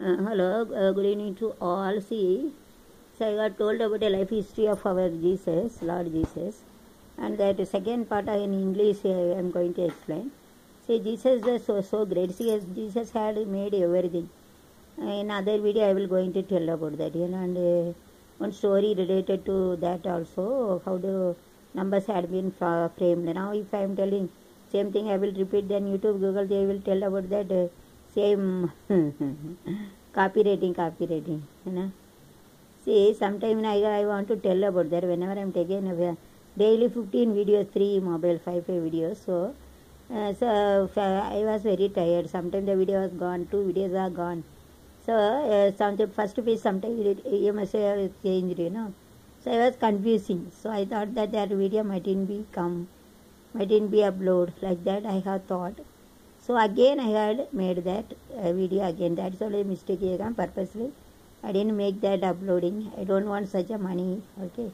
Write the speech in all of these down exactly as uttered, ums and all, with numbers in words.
Uh, hello, uh, good evening to all. See, so I got told about the life history of our Jesus, Lord Jesus, and that second part in English I am going to explain. See, Jesus is so so great. See, Jesus had made everything. In other video I will going to tell about that, you know, and uh, one story related to that also, how the numbers had been framed. Now, if I am telling same thing, I will repeat. Then YouTube, Google, they will tell about that. Uh, same copywriting, copywriting, you know. See, sometime I, I want to tell about that whenever I am taking a daily fifteen videos, three mobile, five, five videos. So, uh, so I was very tired. Sometimes the video was gone, two videos are gone. So, uh, some, the first page sometimes you must have changed, you know. So, I was confusing. So, I thought that that video mightn't be come, mightn't be upload. Like that I have thought. So again I had made that uh, video again. That's only a mistake again purposely. I didn't make that uploading. I don't want such a money. Okay.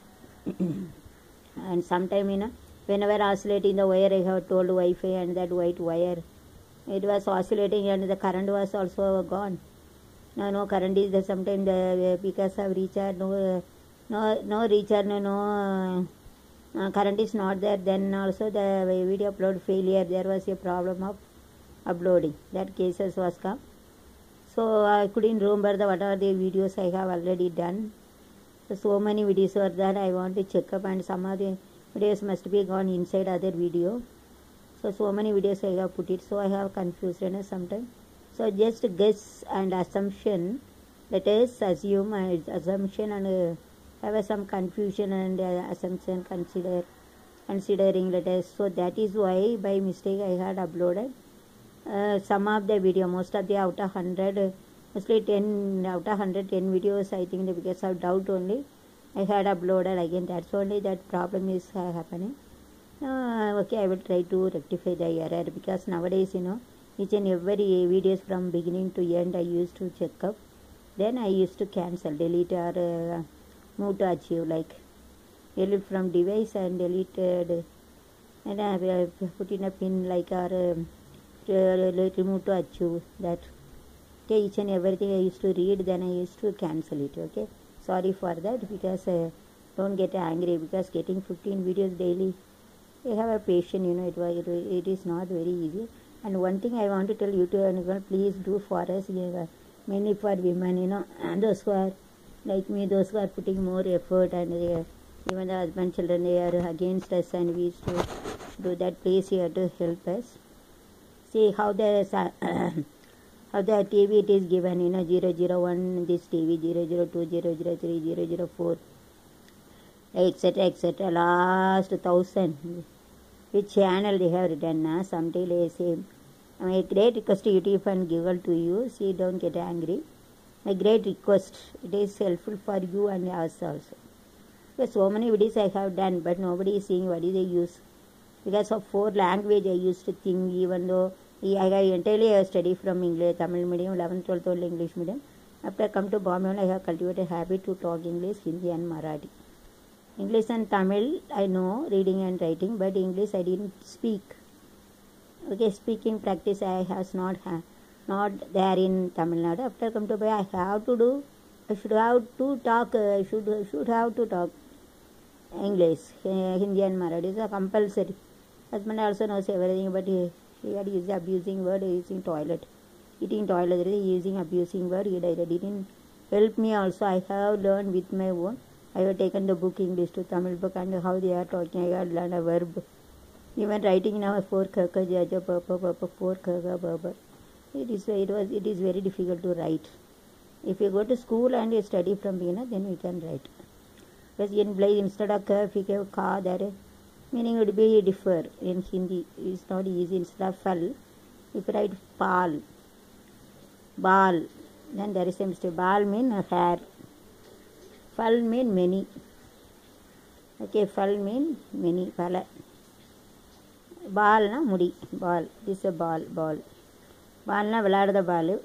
And sometime, you know, whenever oscillating the wire, I have told Wi-Fi and that white wire, it was oscillating and the current was also gone. No, no current is there. Sometimes the because of recharge, no, no, no recharge, no, no. Uh, current is not there, then also the video upload failure, there was a problem of uploading, that cases was come. So I couldn't remember the what are the videos I have already done. So, so many videos were there, I want to check up, and some of the videos must be gone inside other video. So so many videos I have put it, so I have confused, you know, sometimes. So just guess and assumption, let us assume uh, assumption and uh, have some confusion and uh, assumption consider considering letters. So that is why by mistake I had uploaded uh, some of the video, most of the out of hundred, uh, mostly ten out of hundred, ten videos I think, because of doubt only I had uploaded again. That's only that problem is uh, happening. Uh, okay, I will try to rectify the error, because nowadays, you know, each and every videos from beginning to end I used to check up, then I used to cancel, delete or uh, move to achieve, like delete from device and deleted, and I uh, put in a pin like or um, remove to achieve that. Okay, each and everything I used to read, then I used to cancel it. Okay, sorry for that, because uh, don't get angry, because getting fifteen videos daily, I have a patient, you know, it was it, it is not very easy. And one thing I want to tell you to, please do for us, mainly for women, you know, and those who are like me, those who are putting more effort, and they, even the husband, children, they are against us, and we used to do that. Please here to help us. See how the uh, how the T V it is given, you know, zero zero one this T V, zero zero two, zero zero three, zero zero four, etc, etc, last thousand. Which channel they have written, na? Something they say. My great request to YouTube and Google to you. See, don't get angry. My great request, it is helpful for you and us also. Because so many videos I have done, but nobody is seeing what is they use. Because of four language I used to think, even though I have entirely studied from English, Tamil medium, eleventh, twelfth only English medium. After I come to Bombay, I have cultivated a habit to talk English, Hindi and Marathi. English and Tamil I know, reading and writing, but English I didn't speak. Okay, speaking practice I has not ha not there in Tamil Nadu. After come to Bombay, I have to do, I should have to talk, I should should have to talk English, uh, Hindi and Marathi. It's compulsory. Husband also knows everything, but he, he had used abusing word, using toilet, eating toilet, using abusing word. He didn't help me also. I have learned with my own. I have taken the book English to Tamil book, and how they are talking, I have learned a verb. Even writing now, four kaka jaja papa papa four kaka baba. It is it was it is very difficult to write. If you go to school and you study from beginner, then we can write. Because in place instead of ka, if you give ka, there meaning would be differ in Hindi. It's not easy. Instead of fal, if you write pal, bal, then there is a mistake. Bal mean hair. Fal mean many. Okay, fal mean many. Pala. Ball na mudi. Ball. This is a ball. Ball. Ball na velad the ball.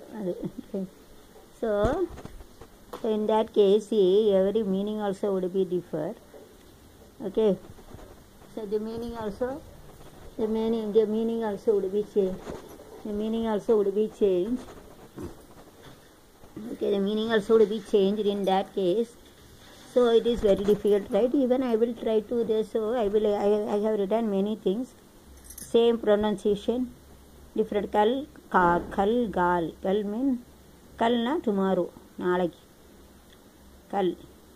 So, so in that case, see, every meaning also would be differ. Okay. So the meaning also, the meaning, the meaning also would be changed. The meaning also would be changed. Okay, the meaning also would be changed in that case. So it is very difficult, right? Even I will try to this. So I will. I, I have written many things. Same pronunciation, different. Kal, ka, kal, gal. Kal mean kal na tomorrow. நாளைக்கு கல்.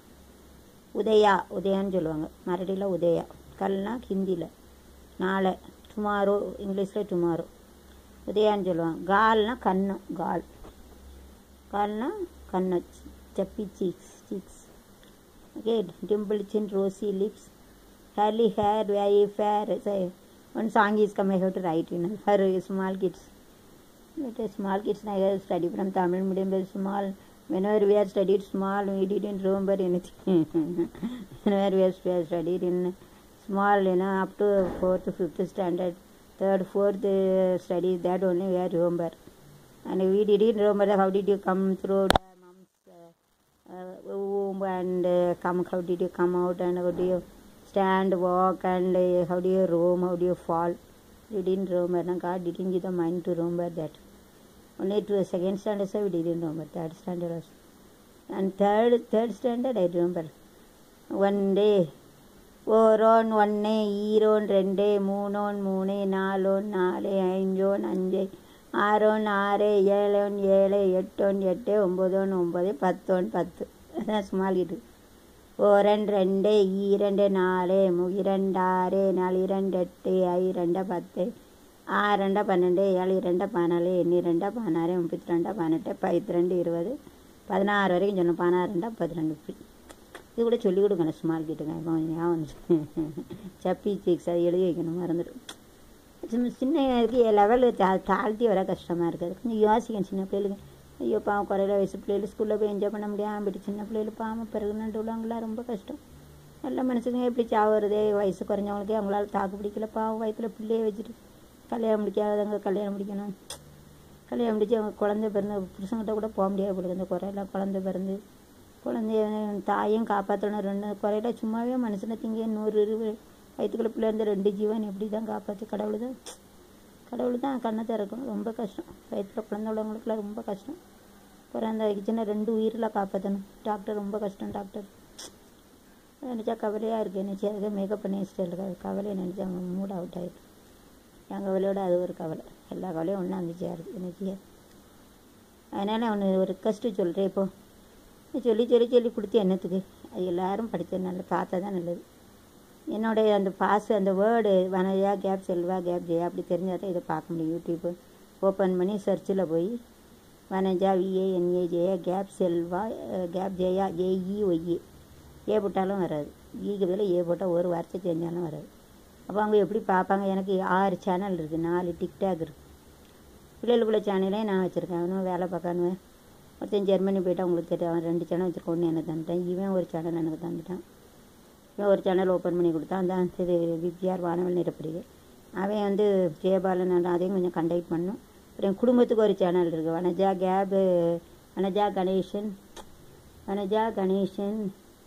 உதயா உதயான்னு சொல்லுவாங்க மராட்டியில் உதயா. கல்னா ஹிந்தியில் நாளை. Tomorrow இங்கிலீஷில் tomorrow. உதயான்னு சொல்லுவாங்க. கால்னா கண்ணு. கால் கால்னா கண்ணு. Chubby cheeks cheeks. Okay, dimple chin, rosy lips, curly hair, very fair. So, one song is come I have to write, you know, for small kids. But small kids, I have studied from Tamil medium, but small. Whenever we have studied small, we didn't remember anything. Whenever we have studied in small, you know, up to fourth, fifth standard, third, fourth uh, studies, that only we have remember. And we didn't remember how did you come through the mom's uh, womb and uh, come, how did you come out and how do you stand, walk and uh, how do you roam, how do you fall. We didn't remember. No, God didn't give the mind to remember that. Only to a second standard, so we didn't remember. Third standard also. And third, third standard, I remember. One day, ஓரோன் ஒன்று ஈரோன் ரெண்டு மூணோன் மூணு நாலோன் நாலு ஐந்தோன் அஞ்சு Aaron ஆறு ஏழோன் ஏழு எட்டோன் எட்டு ஒம்பதோன் ஒம்பது பத்தோன் பத்து. அதான் ஸ்மால் இது. ஓரன் ரெண்டு ஈரண்டு நாலு இரண்டாறு நாலு இரண்டு எட்டு ஐ ரெண்டு பத்து ஆறு ரெண்டா பன்னெண்டு ஏழு ரெண்டா பதினாலு எண்ணி ரெண்டா பதினாறு முப்பத்தி ரெண்டா பதினெட்டு பத்து ரெண்டு இருபது பதினாறு வரைக்கும் சொன்னோம். பதினாறு ரெண்டா பதிரெண்டு. இப்படி இது கூட சொல்லிக் கொடுக்கணும் ஸ்மால் கிட்டுங்க. இப்போ ஞாபகம் வந்துச்சு. சப்பி சீக்ஸ் அது எழுதி வைக்கணும், மறந்துடும். சின்ன இதுக்கு லெவலு தா தாழ்த்தி வர கஷ்டமாக இருக்குது. கொஞ்சம் யோசிக்கணும் சின்ன பிள்ளைகளுக்கு. ஐயோ பாவம் குறையில வயசு பிள்ளைகள் ஸ்கூலில் போய் என்ஜாய் பண்ண முடியாமல் அப்படி சின்ன பிள்ளைகள் பாவம் பிறகுனட்டு உள்ளவங்களாம் ரொம்ப கஷ்டம். நல்ல மனுஷங்க எப்படி சாவுறதே வயசு குறைஞ்சவங்களுக்கே அவங்களால தாக்கு பிடிக்கல. பாவம் வயசில் பிள்ளையை வச்சுட்டு கல்யாணம் முடிக்காதவங்க கல்யாணம் முடிக்கணும். கல்யாணம் முடிச்சு அவங்க குழந்தை பிறந்து புருஷங்கிட்ட கூட போக முடியாது போடுது. இந்த குறையில குழந்தை பிறந்து குழந்தைய தாயும் காப்பாற்றணும். ரெண்டு குறையில சும்மாவே மனுஷனை திங்க நூறு இருபது வயிற்றுக்குள்ள பிள்ளை இருந்து ரெண்டு ஜீவன் எப்படி தான் காப்பாற்று. கடவுள் தான் கடவுள் தான் கண்ணை திறக்கணும். ரொம்ப கஷ்டம். வயிற்றில் குழந்தை உள்ளவங்களுக்குலாம் ரொம்ப கஷ்டம். பிறந்த வச்சுன்னா ரெண்டு உயிரில் காப்பாற்றணும். டாக்டர் ரொம்ப கஷ்டம். டாக்டர் நினச்சா கவலையாக இருக்குது. நினச்சி அதுக்கு மேக்கப் பண்ணி வச்சுட்டு இருக்காது. கவலையை நினச்சி அவங்க மூட் அவுட் ஆகிடும். என் கவலையோட அது ஒரு கவலை. எல்லா கவலையும் ஒன்றா இருந்துச்சு இருக்குது நினச்சி. அதனால் ஒன்று ஒரு ரிக்வஸ்ட்டு சொல்கிறேன். இப்போது சொல்லி சொல்லி சொல்லி கொடுத்து என்னத்துக்கு? அது எல்லோரும் படித்தது நல்லது, பார்த்தா தான் நல்லது. என்னுடைய அந்த பாஸ் அந்த word Vanaja cap Selva cap Jaya அப்படி தெரிஞ்சால் தான் இதை பார்க்க முடியும். யூடியூப்பு ஓப்பன் பண்ணி சர்ச்சில் போய் Vanaja VANA Jaya cap Selva cap Jaya JE YA A போட்டாலும் வராது. ஈக்கு பதில் ஏ போட்டால் ஒரு வார்த்தை தெரிஞ்சாலும் வராது. அப்போ அவங்க எப்படி பார்ப்பாங்க? எனக்கு ஆறு சேனல் இருக்குது, நாலு டிக்டாக் இருக்குது. பிள்ளைகளுக்குள்ள சேனலே நான் வச்சுருக்கேன். அவனும் வேலை பார்க்கானுவேன். ஒருத்தன் ஜெர்மனி போய்ட்டு அவங்களுக்கு தெரியும். அவன் ரெண்டு சேனல் வச்சுருக்கோம். ஒன்று எனக்கு தந்துட்டான். இவன் ஒரு சேனல் எனக்கு தந்துட்டான். இவன் ஒரு சேனல் ஓப்பன் பண்ணி கொடுத்தான். அந்த இது வித்யார் வானவல் நிரப்படிது. அவன் வந்து ஜெயபாலன் அதையும் கொஞ்சம் கண்டக்ட் பண்ணணும். அப்புறம் என் குடும்பத்துக்கு ஒரு சேனல் இருக்குது. வனஜா கேபு வனஜா கணேசன் வனஜா கணேசன்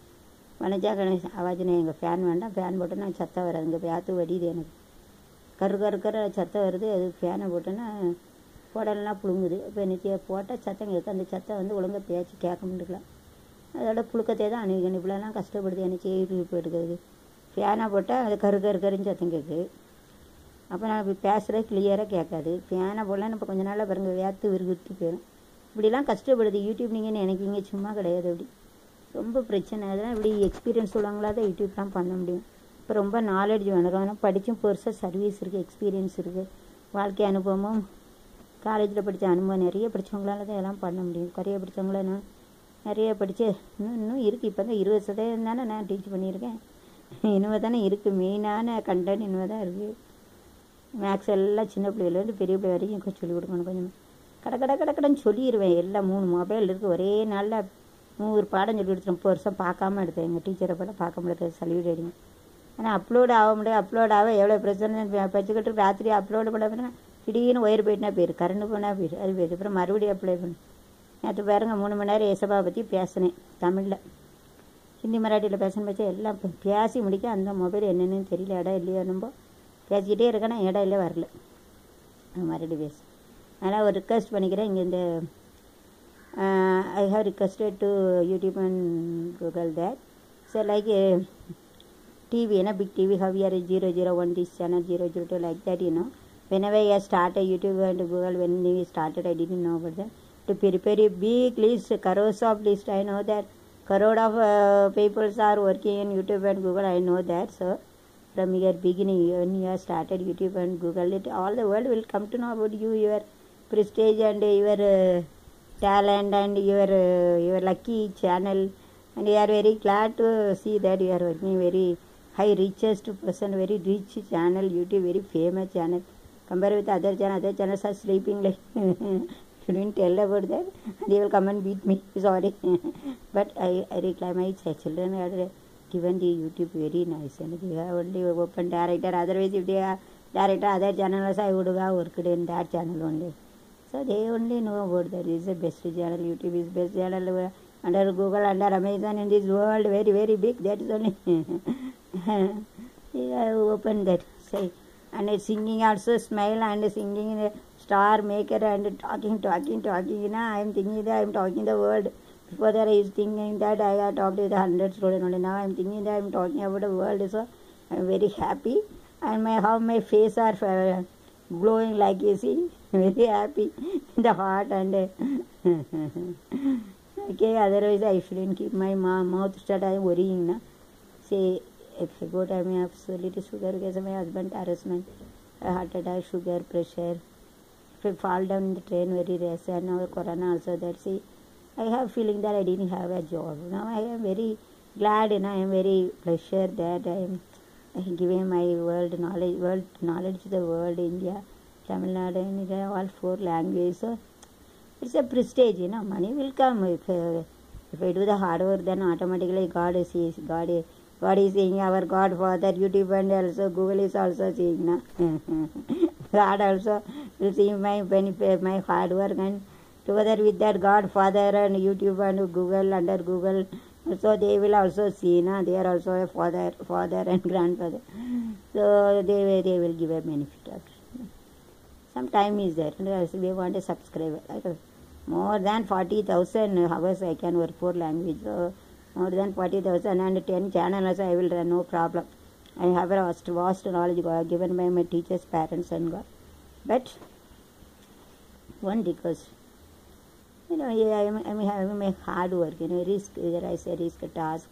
வனஜா கணேசன் அவாஜினே. எங்கள் ஃபேன் வேண்டாம். ஃபேன் போட்டோன்னா சத்தம் வராது. இங்கே பேத்து வடியுது எனக்கு. கரு கருக்கிற சத்தம் வருது. அது ஃபேனை போட்டோன்னா குடல்லாம் புழுங்குது. இப்போ என்னச்சு போட்டால் சத்தம் கேட்கு. அந்த சத்தம் வந்து ஒழுங்காக பேச்சு கேட்க முடியல. அதோட புழுக்கத்தை தான் அணிவிக்கணும். இப்படிலாம் கஷ்டப்படுது. என்னச்சு யூடியூப் எடுக்கிறது. ஃபேனாக போட்டால் அது கரு கரு கருன்னு சத்தம் கேட்குது. அப்போ நான் இப்போ பேசுகிறது கிளியராக கேட்காது. ஃபேனை போடலாம் இப்போ கொஞ்ச நாளில் பாருங்க வேர்த்து விறுவிறுத்து போயிடும். இப்படிலாம் கஷ்டப்படுது. யூடியூப் நீங்கள் நினைக்கிங்க சும்மா கிடையாது. அப்படி ரொம்ப பிரச்சனை. அதெல்லாம் இப்படி எக்ஸ்பீரியன்ஸ் உள்ளவங்களா தான் யூடியூப்லாம் பண்ண முடியும். இப்போ ரொம்ப நாலேஜ் வேணும். ஆனால் படித்தும் பெருசாக சர்வீஸ் இருக்குது, எக்ஸ்பீரியன்ஸ் இருக்குது, வாழ்க்கை அனுபவமும் காலேஜில் படித்த அனுபவம் நிறைய படித்தவங்களால தான் எல்லாம் பண்ண முடியும். குறைய படித்தவங்கள நான் நிறைய படித்து இன்னும் இன்னும் இருக்குது. இப்போ தான் இருபது சதவீதம் தானே நான் டீச் பண்ணியிருக்கேன். இனிமே தானே இருக்குது. மெயினான கண்டென்ட் இனிமே தான் இருக்குது. மேக்ஸ் எல்லாம் சின்ன பிள்ளைலேருந்து பெரிய பிள்ளை வரைக்கும் கொஞ்சம் சொல்லிக் கொடுக்கணும். கொஞ்சம் கடை கடை கடை கடைன்னு சொல்லிடுவேன். எல்லாம் மூணு மொபைல் இருக்குது. ஒரே நாளில் நூறு பாடம் சொல்லி கொடுத்துருவோம். முப்பது வருஷம் பார்க்காம எடுத்தேன். எங்கள் டீச்சரை போல பார்க்க முடியாது. சல்யூட் அடிங்க. ஆனால் அப்லோட் ஆக முடியாது. அப்லோட் ஆக எவ்வளோ பிரச்சனை பச்சுக்கிட்டு ராத்திரி அப்லோடு பண்ண பண்ணால் திடீர்னு ஒயர் போயிட்டுனா போயிரு, கரண்ட் போனால் போயிரு, அது போயிடுது. அப்புறம் மறுபடியும் அப்ளை பண்ணு. நேற்று பாருங்க மூணு மணி நேரம் ஏசப்பாவை பற்றி பேசினேன். தமிழில் ஹிந்தி மராட்டியில் பேசணும் வச்சா எல்லாம் பேசி முடிக்க அந்த மொபைல் என்னென்னு தெரியல. இடம் இல்லையோ ரொம்ப பேசிக்கிட்டே இருக்கேன்னா இடம் இல்லை வரல. மறுபடியும் பேச. அதனால் ஒரு ரிக்வெஸ்ட் பண்ணிக்கிறேன். இங்கே இந்த I have requested to YouTube and Google that. So like a T V, you know, big T V, how we are zero zero one this channel, zero zero two like that, you know. Whenever I started YouTube and Google, when we started, I didn't know about that. To prepare a big list, crores of list, I know that. Crore of uh, people are working in YouTube and Google, I know that. So from your beginning, when you have started YouTube and Google, it all the world will come to know about you, your prestige and your uh, talent and your uh, your lucky channel. And we are very glad to see that you are working very high richest person, very rich channel, YouTube, very famous channel. Compared with other channels, other channels are sleeping like shouldn't tell about that. They will come and beat me. Sorry, but I I reclaim my children are given the YouTube very nice, and they have only open director. Otherwise, if they are director other channels, I would have worked in that channel only. So they only know about that. This is the best channel. YouTube is best channel under Google, under Amazon in this world. Very very big. That is only. I open that. Say. And singing also, smile and singing a star maker and talking, talking, talking. You know, I am thinking that I am talking the world. Before that I was thinking that I have talked with a hundred students only. Now I am thinking that I am talking about the world. So I am very happy. And my how my face are uh, glowing like you see. Very happy in the heart and uh, okay, otherwise I shouldn't keep my mouth shut. I am worrying. Na? Say, if I go to I have little sugar, because my husband harassment, heart attack, sugar, pressure. If I fall down in the train very rest, and now corona also, that see, I have feeling that I didn't have a job. Now I am very glad and I am very pleasure that I am giving my world knowledge, world knowledge to the world, India, Tamil Nadu, India, all four languages. So it's a prestige, you know. Money will come if uh, if I do the hard work. Then automatically God sees. God is God is seeing our Godfather. YouTube and also Google is also seeing. Na? God also will see my benefit, my hard work, and together with that Godfather and YouTube and Google under Google, so they will also see. Na? They are also a father, father and grandfather. So they they will give a benefit of it. Some time is there. We want a subscriber. More than forty thousand hours I can work for language. So more than forty thousand and ten channels I will run, no problem. I have a vast, vast knowledge given by my teachers, parents and God. But one request, you know, I am, I am having my hard work, you know, risk, either I say risk a task.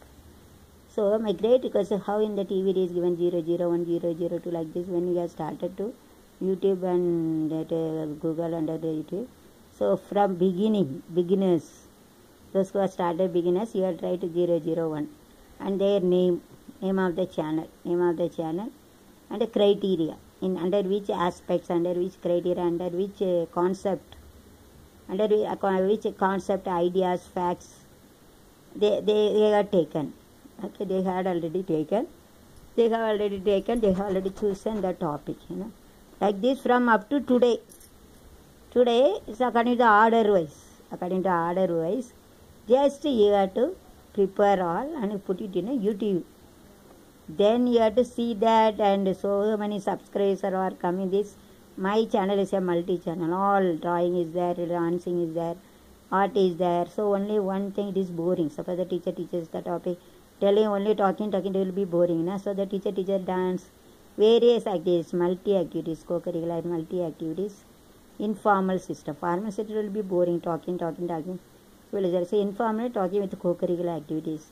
So my great request is how in the T V it is given zero zero one zero zero two like this when we have started to YouTube and that uh, Google under the YouTube. So from beginning, beginners, those who have started beginners, you have tried zero zero one and their name, name of the channel, name of the channel and the criteria, in under which aspects, under which criteria, under which uh, concept, under which concept, ideas, facts, they, they, they are taken. Okay, they had already taken, they have already taken, they have already chosen the topic, you know. Like this from up to today. Today is according to order wise. According to order wise, just you have to prepare all and put it in a YouTube. Then you have to see that, and so many subscribers are coming. This my channel is a multi-channel. All drawing is there, dancing is there, art is there. So only one thing, it is boring. Suppose the teacher teaches the topic, telling only talking, talking, it will be boring. Na? So the teacher teacher dance, various activities, multi-activities, co-curricular multi-activities, informal system. Formal system will be boring, talking, talking, talking. Will say informal, talking with co-curricular activities.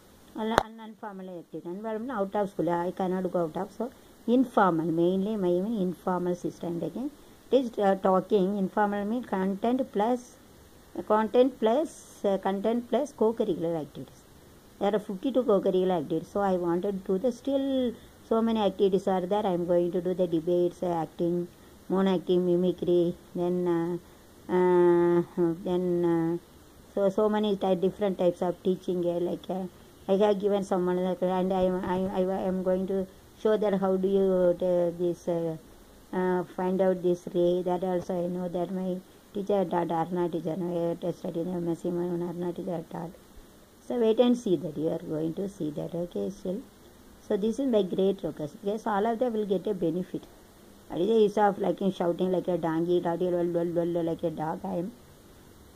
Unformal activities. And out of school, I cannot go out of. So informal, mainly my even informal system. Again, it is uh, talking. Informal means content plus uh, content plus uh, content plus co-curricular activities. There are fifty-two co-curricular activities. So I wanted to do the still. So many activities are there. I am going to do the debates, uh, acting, mono-acting, mimicry, then uh, uh, then uh, so so many type, different types of teaching. Uh, like uh, I have given someone, and I am I, I am going to show that how do you uh, this uh, uh, find out this ray. That also I know that my teacher taught, Arna teacher. I tested in M S C, my own Arna teacher taught. So wait and see that you are going to see that. Okay, still. So this is my great focus. Yes, all of them will get a benefit. Instead of like shouting like a donkey, like a dog, I am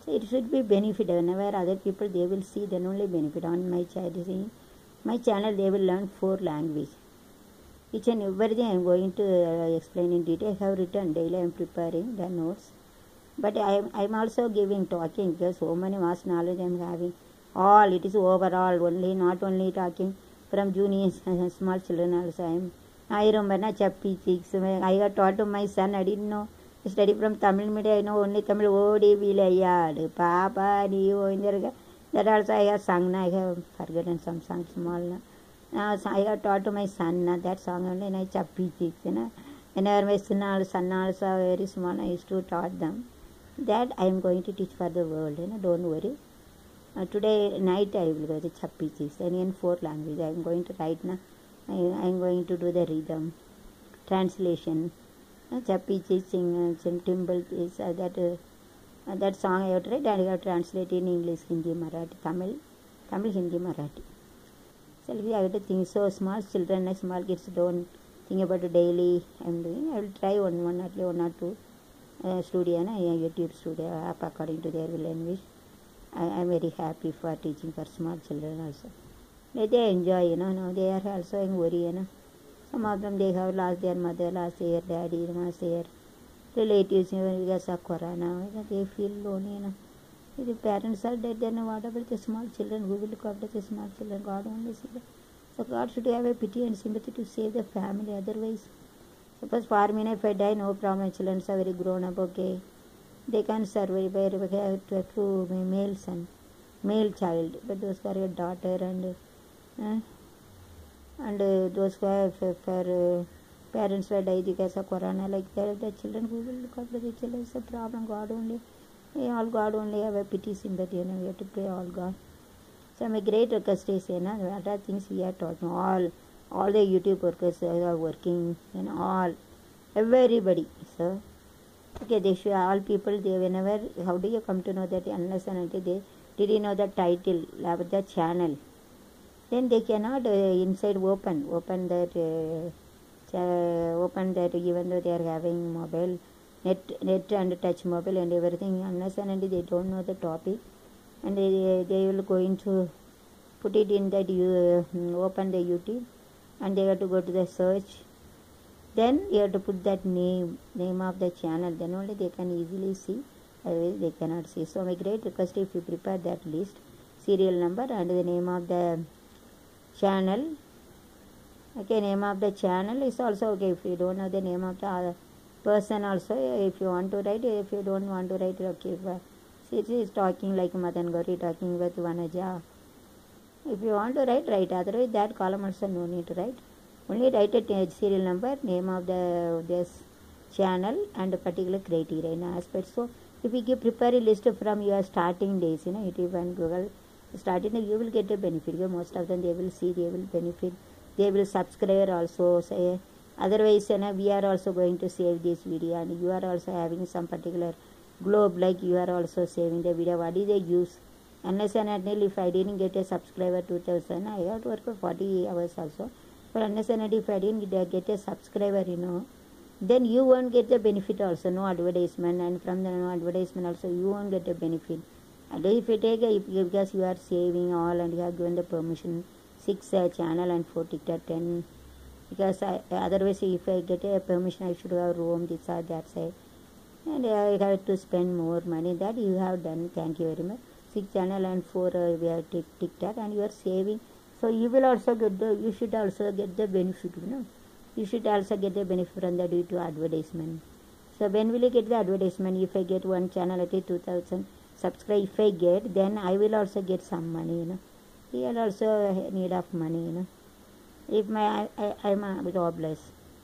So it should be benefit. Whenever other people they will see, then only benefit. On my channel, my channel they will learn four language. Each and everything I am going to uh, explain in detail. I have written daily. I am preparing the notes. But I am I am also giving talking because so many vast knowledge I am having. All it is overall only, not only talking from juniors and small children also. I am. I remember Chappi Chicks. I got taught to my son. I didn't know. I study from Tamil medium. I know only Tamil. Odi Vilayad, Papa, Dio, India. That also I have sung. I have forgotten some songs small. Uh, so I have taught to my son uh, that song only. And I Chappi Chicks. You know. Whenever my son also very small, I used to taught them. That I am going to teach for the world. You know. Don't worry. Uh, today night I will go to Chappi Chicks. And in four language I am going to write now. I am going to do the rhythm, translation. Uh, Chappi Chicks, sing, uh, Timble is uh, that uh, that song I have tried. I have translated in English, Hindi, Marathi, Tamil, Tamil, Hindi, Marathi. So I have to think. So small children, like small kids, don't think about it daily. I am doing. I will try one, one, at least one or two uh, studio, na, YouTube studio app according to their will and wish. I am very happy for teaching for small children also. They enjoy, you know, no, they are also in worry, you know. Some of them, they have lost their mother, lost their daddy, lost their relatives, you know, because of corona. They feel lonely, you know. If the parents are dead, then what about the small children? Who will look after the small children? God only see that. So God should have a pity and sympathy to save the family. Otherwise, suppose for me, if I die, no problem. Children are very grown up, okay. They can survive by two male son, male child. But those are a daughter and Uh, and uh, those who have for, for uh, parents were died because of corona, like that, the children who will look after the children is a problem. God only, yeah, all God only have a pity, sympathy, you know, we have to pray all God. So my great request is, you know, what are things we are talking, all, all the YouTube workers are working, you know, all, everybody. So, okay, they should, all people, they whenever, how do you come to know that unless and until they didn't know the title of the channel? Then they cannot uh, inside open, open that, uh, uh, open that even though they are having mobile, net, net and touch mobile and everything, unless and until they don't know the topic, and they, they will going to put it in that, you uh, open the YouTube, and they have to go to the search. Then you have to put that name, name of the channel, then only they can easily see, otherwise they cannot see. So my great request, if you prepare that list, serial number and the name of the channel. Okay, name of the channel is also okay. If you don't know the name of the other person also, if you want to write, if you don't want to write, okay. See, it is talking like Madan Gauri talking with Vanaja. If you want to write, write. Otherwise, that column also no need to write. Only write a serial number, name of the this channel, and a particular criteria in aspect. So, if you give prepare a list from your starting days, you know, YouTube and Google. Starting, you will get a benefit. Most of them they will see, they will benefit, they will subscribe also. Say otherwise, you know, we are also going to save this video, and you are also having some particular globe like you are also saving the video. What is the use? Unless and until if I didn't get a subscriber two thousand, I have to work for forty hours also. But unless and until if I didn't get a subscriber, you know, then you won't get the benefit also. No advertisement, and from the no advertisement also you won't get the benefit. And if you take a, because you are saving all and you have given the permission, six uh, channel and four TikTok, ten, because I, otherwise if I get a permission I should have roam this or that side, and I have to spend more money. That you have done, thank you very much. Six channel and four uh, we have TikTok, and you are saving, so you will also get the, you should also get the benefit, you know, you should also get the benefit from the due to advertisement. So when will you get the advertisement? If I get one channel at two thousand subscribe, if I get, then I will also get some money, you know. We will also need of money, you know. If my I, I am uh, jobless,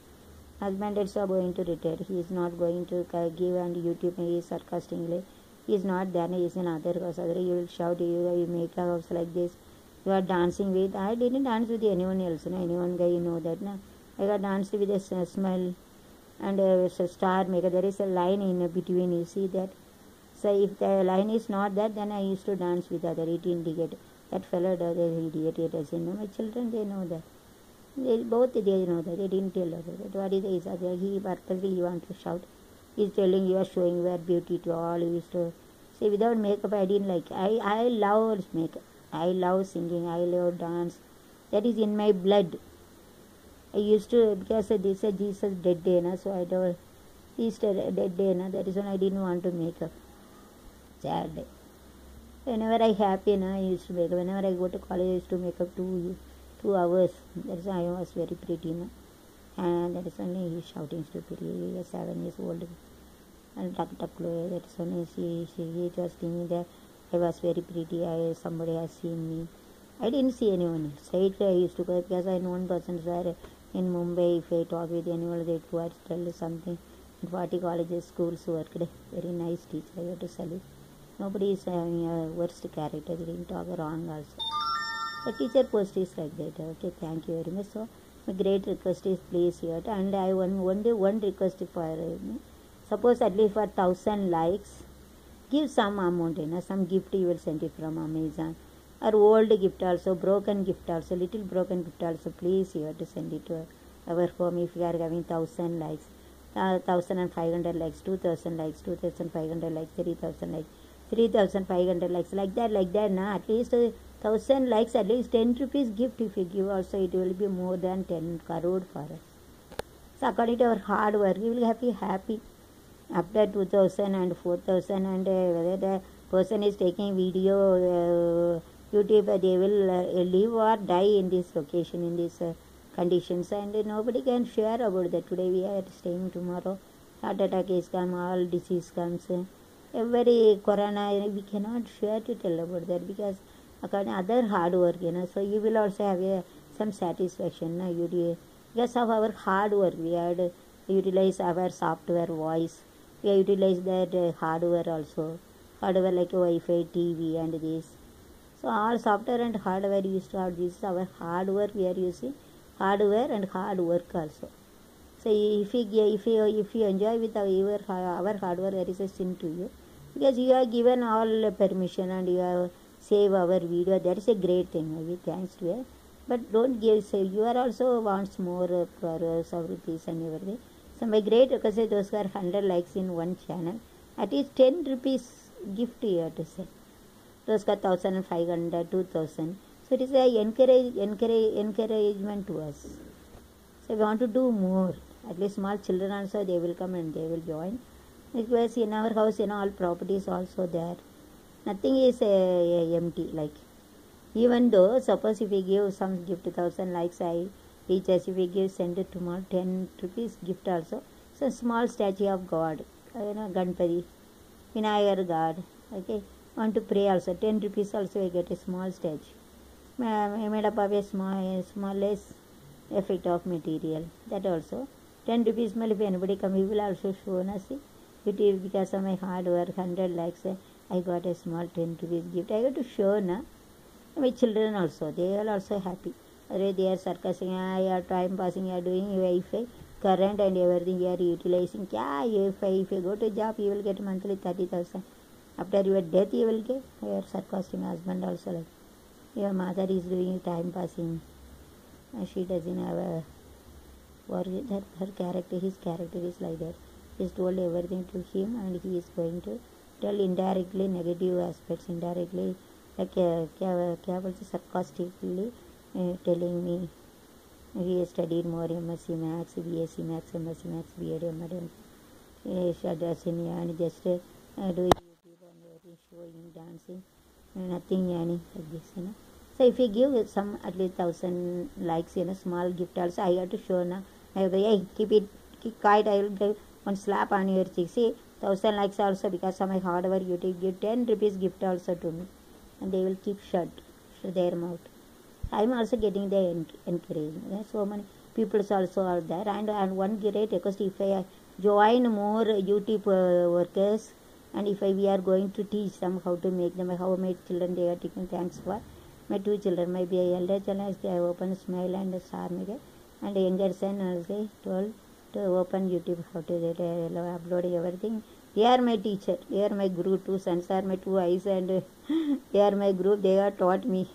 husband is going to retire, he is not going to give, and YouTube he is sarcastically, he is not there, he is in other cause, other you will shout, you, you make a house like this, you are dancing with, I didn't dance with anyone else, you know, anyone guy, you know that, no? I got danced with a smell and a star maker, there is a line in between, you see that. So if the line is not that, then I used to dance with other, it indicate. That fellow does idiot, he doesn't know. My children, they know that. They, both they know that. They didn't tell others. But what is the other? He purposely he want to shout. He is telling you are showing your beauty to all. He used to See, without makeup, I didn't like. I, I love makeup. I love singing. I love dance. That is in my blood. I used to, because this is Jesus dead day, na, so I don't, Easter dead day, na, that is when I didn't want to make up. Sad day. Whenever I happy, na, I used to make up. Whenever I go to college, I used to make up two, two hours. That is why I was very pretty, na. And that is only he shouting stupidly. He was seven years old. And tuck tuck clothes. That is only she, she, he was thinking that I was very pretty. I, somebody has seen me. I didn't see anyone. Straight I used to go because I know one person were in Mumbai. If I talk with anyone, they would tell something. In forty colleges, schools worked. Very nice teacher. I have to salute. Nobody is having a worst character. They didn't talk wrong also. The teacher post is like that. Okay, thank you very much. So, my great request is please here. And I one one day one request for me. Suppose at least for thousand likes, give some amount, you know, some gift you will send it from Amazon. Or old gift also, broken gift also, little broken gift also, please you have to send it to our home if you are having thousand likes, uh, thousand and five hundred likes, two thousand likes, two thousand five hundred likes, three thousand likes, three thousand five hundred likes, like that, like that, na, at least uh, thousand likes, at least ten rupees gift if you give also, it will be more than ten crore for us. So according to our hard work, we will be happy. After two thousand and four thousand and uh, whether the person is taking video, uh, YouTube, they will uh, live or die in this location, in these uh, conditions, and uh, nobody can share about that. Today we are staying, tomorrow heart attack is come, all disease comes, uh, every corona, we cannot share to tell about that because according other hard work, you know, so you will also have a, some satisfaction, no? You, because of our hard work, we had utilize our software voice, we utilize that uh, hardware also, hardware like Wi-Fi, T V and this. So all software and hardware used to have, this is our hardware we are using, hardware and hard work also. So if you, if you, if you enjoy with our, our hardware, there is a sin to you. Because you are given all permission and you have save our video, that is a great thing, maybe thanks to you. But don't give, say, you are also wants more uh, for uh, some rupees and everything. So my great request is those who are one hundred likes in one channel, at least ten rupees gift you have to say. Those got one thousand five hundred, two thousand. So it is a encourage, encourage, encouragement to us. So we want to do more. At least small children also, they will come and they will join. Because in our house, you know, all properties also there. Nothing is uh, empty. Like, even though, suppose if we give some gift, one thousand likes, I reach us, if we give, send it tomorrow, ten rupees gift also. So small statue of God, you know, Ganpati, Vinayagar God, okay. Want to pray also, ten rupees also I get a small statue. I made up of a small, smallest effect of material, that also. ten rupees, if anybody come, he will also show us, see. It is because of my hard work, one hundred likes, I got a small ten rupees gift. I got to show, na. My children also, they are also happy. They are circusing, you are time passing, you are doing Wi-Fi, current and everything, you are utilizing. Kya, if, if you go to job, you will get monthly thirty thousand. After your death, you will get your circusing husband also. Like, your mother is doing time passing. She doesn't have a work. That her character, his character is like that. He's told everything to him and he is going to tell indirectly negative aspects, indirectly, like uh, sarcastically uh, telling me he has studied more M S c Maths, B S c Maths, M S c Maths, B Ed, M Ed, he does and just uh, doing YouTube and showing, dancing, nothing yani, like this, you know. So if you give some at least thousand likes, you know, small gift also, I have to show na. I have to, hey, keep it, keep quiet, I will give one slap on your cheek. See, thousand likes also because of my hard work, you take give ten rupees gift also to me. And they will keep shut, shut their mouth. I am also getting the encouragement. So many people also are there. And, and one great request, if I join more YouTube uh, workers, and if I, we are going to teach them how to make them, how my children, they are taking thanks for. My two children, my elder children, they have opened Smile and Sarmige, and the younger son also told to open YouTube, how to get, uh, upload everything. They are my teacher, they are my guru, two sons are my two eyes, and uh, they are my group, they are taught me.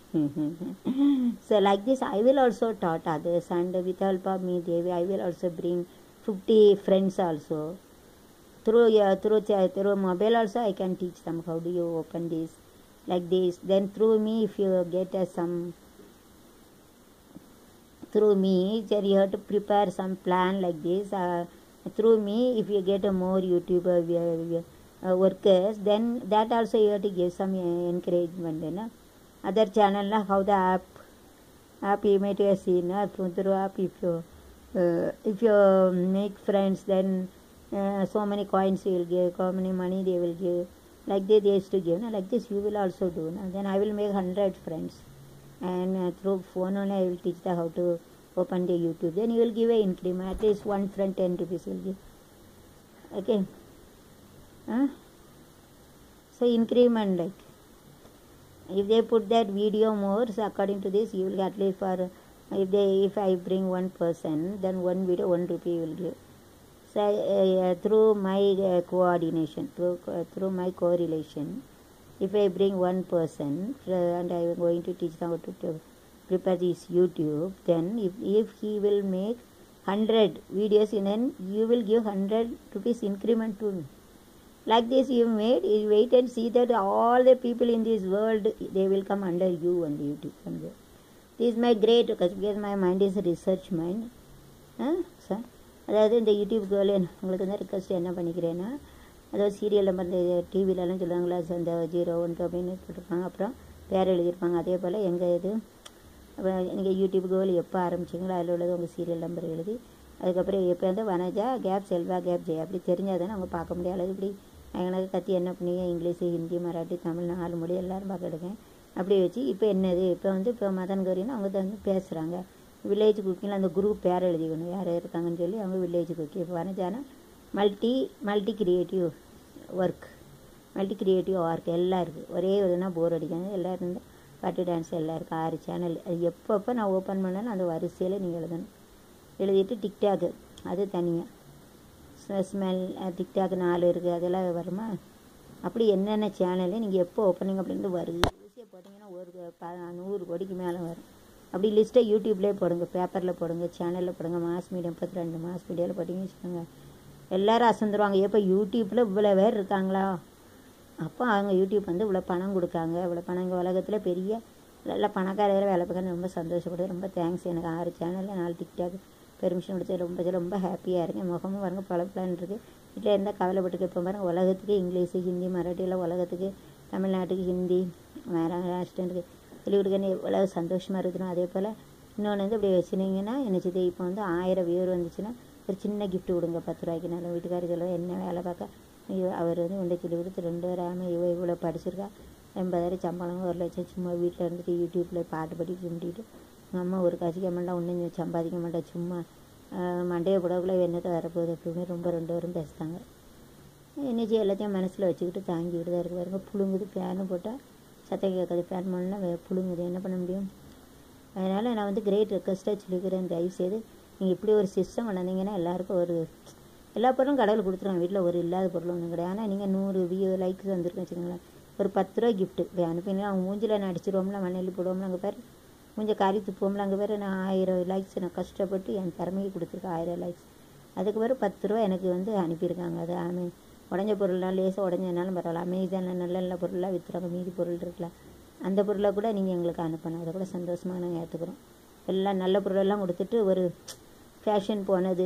So like this, I will also taught others, and with help of me, they, I will also bring fifty friends also. through uh, through through mobile also I can teach them how do you open this like this. Then through me, if you get uh, some through me, then you have to prepare some plan like this. Uh, through me, if you get a more YouTube uh, uh, workers, then that also you have to give some uh, encouragement. You know? Other channel, uh, how the app app you may have seen uh, through app, if you uh, if you make friends, then uh, so many coins you will give, how many money they will give. Like they, they used to give. No? Like this you will also do. No? Then I will make one hundred friends. And uh, through phone only I will teach them how to open the YouTube. Then you will give a increment. At least one friend ten rupees will give. Okay. Huh? So increment like. If they put that video more, so according to this, you will get at least for, if they, if I bring one person, then one video, one rupee will give. So uh, through my uh, coordination, through, uh, through my correlation, if I bring one person uh, and I am going to teach them how to, to prepare this YouTube, then if, if he will make one hundred videos in an, you will give one hundred rupees increment to me. Like this you made, you wait and see that all the people in this world, they will come under you on the YouTube. From there. This is my great, because my mind is a research mind. Huh? So, அதாவது இந்த YouTube girl உங்களுக்கு வந்து request என்ன பண்ணிக்கிறேன்னா, அதாவது serial number இந்த டிவிலலாம் சொல்லுவாங்களா, அந்த zero one two அப்படின்னு போட்டிருப்பாங்க, அப்புறம் பேர் எழுதியிருப்பாங்க. அதே போல் எங்கள் இது நீங்கள் யூடியூப் கேர்ள் எப்போ ஆரம்பிச்சிங்களோ அதில் உள்ளது உங்கள் சீரியல் நம்பர் எழுதி, அதுக்கப்புறம் எப்போ வந்து வனஜா கேப் செல்வா கேப் ஜெய் அப்படி தெரிஞ்சால் தானே அவங்க பார்க்க முடியாது. அல்லது இப்படி எனக்கு கத்தி என்ன பண்ணீங்க, இங்கிலீஷு ஹிந்தி மராட்டி தமிழ் நாலு மொழி எல்லோரும் பார்க்க எடுக்கேன் அப்படி வச்சு இப்போ என்னது இப்போ வந்து இப்போ மதன் கௌரின்னு அவங்க வந்து பேசுகிறாங்க. வில்லேஜ் குக்கிங்கில் அந்த குரூப் பேர் எழுதிக்கணும் யார் இருக்காங்கன்னு சொல்லி அவங்க வில்லேஜ் குக்கிங். இப்போ வனஜானா multi multi creative work, multi creative work எல்லாம் இருக்குது. ஒரே இதுனா போர் அடிக்காது, எல்லோரும் இருந்து பாட்டு டான்ஸ் எல்லாம் இருக்குது. ஆறு சேனல். அது எப்பப்போ நான் ஓப்பன் பண்ணாலும் அந்த வரிசையில் நீங்கள் எழுதணும். எழுதிட்டு டிக்டாக்கு அது தனியாக ஸ்மெல் டிக்டாக் நாலு இருக்குது, அதெல்லாம் வருமா? அப்படி என்னென்ன சேனலு நீங்கள் எப்போ ஓப்பனிங் அப்படின்னு வருது ஈஸியாக போட்டிங்கன்னா ஒரு ப நூறு கோடிக்கு மேலே வரும். அப்படி லிஸ்ட்டை யூடியூப்லேயே போடுங்க, பேப்பரில் போடுங்க, சேனலில் போடுங்க. மாஸ் மீடியா முப்பத்தி ரெண்டு மாஸ் மீடியாவில் போட்டிங்கன்னு வச்சுக்கோங்க, எல்லோரும் அசந்துருவாங்க. எப்போ யூடியூப்பில் இவ்வளோ பேர் இருக்காங்களா, அப்போ அவங்க யூடியூப் வந்து இவ்வளோ பணம் கொடுக்காங்க, இவ்வளோ பணம் இங்கே உலகத்தில் பெரிய நல்ல பணக்காரையில் வேலை பார்க்க ரொம்ப சந்தோஷப்படுது. ரொம்ப தேங்க்ஸ். எனக்கு ஆறு சேனலில் நாலு டிக்டாக் பெர்மிஷன் கொடுத்து ரொம்ப ரொம்ப ஹாப்பியாக இருக்கேன். முகமும் பாருங்க பல பிளான் இருக்குது. வீட்டில் இருந்தால் கவலைப்பட்டுக்கு இப்போ பாருங்கள் உலகத்துக்கு இங்கிலீஷு ஹிந்தி மராட்டியில் உலகத்துக்கு தமிழ்நாட்டுக்கு ஹிந்தி மகாராஷ்டிரனுக்கு சொல்லி கொடுக்கன்னு எவ்வளோ சந்தோஷமாக இருக்கணும். அதே போல் இன்னொன்று வந்து இப்படி வச்சுனீங்கன்னா என்னச்சுது, இப்போ வந்து ஆயிரம் வியூர் வந்துச்சுன்னா ஒரு சின்ன கிஃப்ட் கொடுங்க பத்து ரூபாய்க்கு. நல்ல வீட்டுக்காரர் சொல்லுவோம் என்ன வேலை பார்க்க அவர் வந்து உண்டை சொல்லி கொடுத்து ரெண்டு வராமல் இவ இவ்வளோ படிச்சிருக்கா, எண்பதாயிரம் சம்பளம், ஒரு லட்சம் சும்மா வீட்டில் இருந்துட்டு யூடியூப்பில் பாட்டு படி கும்பிட்டு எங்கள் அம்மா ஒரு காசிக்க மாட்டா ஒன்றும் சம்பாதிக்க மாட்டா, சும்மா மண்டையை கூடக்குள்ளே என்னத்தை வரப்போகுது அப்படின்னு ரொம்ப ரெண்டு பேரும் பேசுகிறாங்க. என்னச்சு எல்லாத்தையும் மனசில் வச்சுக்கிட்டு தாங்கிக்கிட்டு தான் இருக்கு. பாருங்க புழுங்குது, ஃபேனு போட்டால் சத்தம் கேட்காது, ஃபேன் பண்ணலாம் புழுங்குது, என்ன பண்ண முடியும்? அதனால் நான் வந்து கிரேட் ரெக்வஸ்ட்டாக சொல்லிக்கிறேன், தயவுசெய்து நீங்கள் இப்படி ஒரு சிஸ்டம் வளர்ந்தீங்கன்னா எல்லாேருக்கும் ஒரு எல்லா பொருளும் கடவுள் கொடுத்துருவாங்க. வீட்டில் ஒரு இல்லாத பொருள் ஒன்றும் கிடையாது. ஆனால் நீங்கள் நூறு வியூ லைக்ஸ் வந்துருக்குன்னு வச்சுக்கோங்களேன், ஒரு பத்து ரூபா கிஃப்ட்டு அனுப்பினா அவங்க மூஞ்சில் நான் அடிச்சிருவோம்ல, மண்ணெல்லி போடுவோம்ல, அங்கே பேர் கொஞ்சம் காரி துப்புவோம்ல, அங்கே பேர் நான் ஆயிரம் லைக்ஸ் நான் கஷ்டப்பட்டு என் திறமையை கொடுத்துருக்கேன், ஆயிரம் லைக்ஸ். அதுக்கு பிறகு பத்து ரூபா எனக்கு வந்து அனுப்பியிருக்காங்க. அது ஆமே உடஞ்ச பொருள்லாம் லேசாக உடஞ்சதுனாலும் பரவாயில்ல, அமேசானில் நல்ல நல்ல பொருளாக விற்றுறாங்க, மீதி பொருள் இருக்கலாம், அந்த பொருளை கூட நீங்கள் எங்களுக்கு அனுப்பணும், அதை கூட சந்தோஷமாக நாங்கள் ஏற்றுக்குறோம். எல்லாம் நல்ல பொருளெல்லாம் கொடுத்துட்டு ஒரு ஃபேஷன் போனது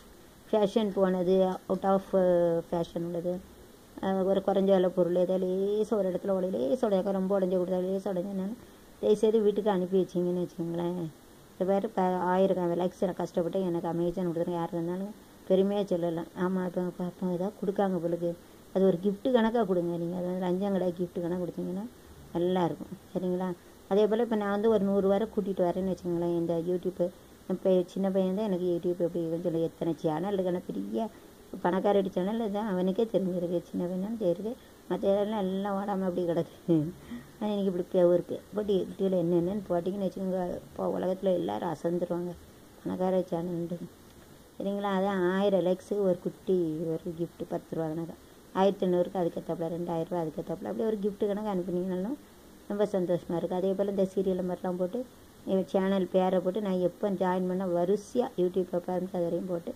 ஃபேஷன் போனது அவுட் ஆஃப் ஃபேஷன் உள்ளது, ஒரு குறைஞ்ச விலை பொருள் ஏதாவது லேசாக ஒரு இடத்துல உடைய லேசாக உடையாக்க ரொம்ப உடஞ்சி கொடுத்தா லேசாக உடஞ்சதுனால தயவுசெய்து வீட்டுக்கு அனுப்பி வச்சிங்கன்னு வச்சுக்கோங்களேன். இப்போ வேறு இப்போ ஆயிரம் லைக்ஸ் எனக்கு கஷ்டப்பட்டு எனக்கு அமேசான் கொடுத்துருங்க, யார் இருந்தாலும் பெருமையாக சொல்லலாம். ஆமாம் இப்போ பார்ப்போம் ஏதாவது கொடுக்காங்க பொழுது அது ஒரு கிஃப்ட்டு கணக்காக கொடுங்க. நீங்கள் அதாவது அஞ்சாங்கடாய் கிஃப்ட்டு கணக்கு கொடுத்தீங்கன்னா நல்லாயிருக்கும், சரிங்களா? அதே போல் இப்போ நான் வந்து ஒரு நூறு வாரம் கூட்டிகிட்டு வரேன்னு வச்சுக்கோங்களேன். இந்த யூடியூப்பு இப்போ சின்ன பையன் தான் எனக்கு யூடியூப் எப்படி சொல்லி எத்தனை சேனல் இருக்கான பெரிய பணக்காரடி சேனல் தான் அவனுக்கே தெரிஞ்சிருக்கு, சின்ன பையனாலும் தெரியுது, மற்ற இதெல்லாம் எல்லாம் ஓடாமல் அப்படி கிடக்கு. ஆனால் எனக்கு இப்படி பேவு இருக்குது. போட்டி யூடியூப்பில் என்னென்னு போட்டிங்கன்னு வச்சுக்கோங்க, இப்போ உலகத்தில் எல்லோரும் அசந்துருவாங்க பணக்கார சேனல்ண்டு, சரிங்களா? அதான் ஆயிரம் லைக்ஸுக்கு ஒரு குட்டி ஒரு கிஃப்ட்டு பத்து ரூபா கணக்கு, ஆயிரத்தி ஐநூறுக்கு அதுக்கேற்றப்பல ரெண்டாயிரரூபா அதுக்கேற்றப்பல அப்படி ஒரு கிஃப்ட்டு கணக்கு அனுப்பினீங்கனாலும் ரொம்ப சந்தோஷமாக இருக்குது. அதே போல் இந்த சீரியல் நம்பர்லாம் போட்டு சேனல் பேரை போட்டு நான் எப்போ ஜாயின் பண்ண வரிசையாக யூடியூப் பார்த்து அது வரையும் போட்டு